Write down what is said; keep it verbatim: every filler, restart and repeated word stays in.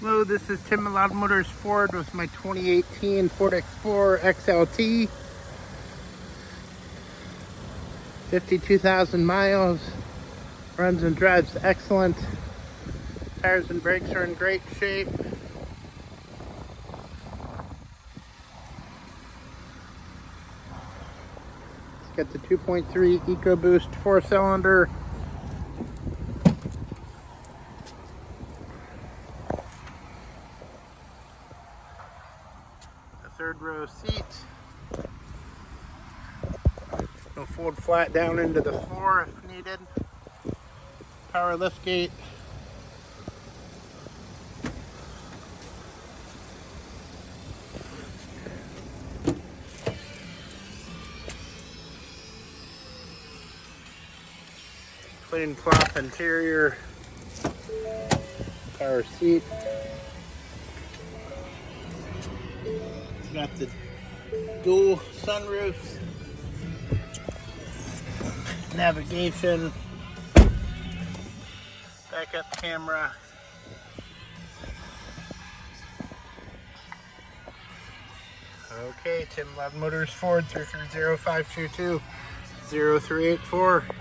Hello, this is Tim at Loud Motors Ford with my twenty eighteen Ford Explorer X L T. fifty-two thousand miles. Runs and drives excellent. Tires and brakes are in great shape. It's got the two point three EcoBoost four-cylinder. Third row seat. It'll fold flat down into the floor if needed. Power lift gate. Clean cloth interior. Power seat. Got the dual sunroofs, navigation, backup camera. Okay, Tim Loud Motors Ford, three three zero, five two two, zero three eight four.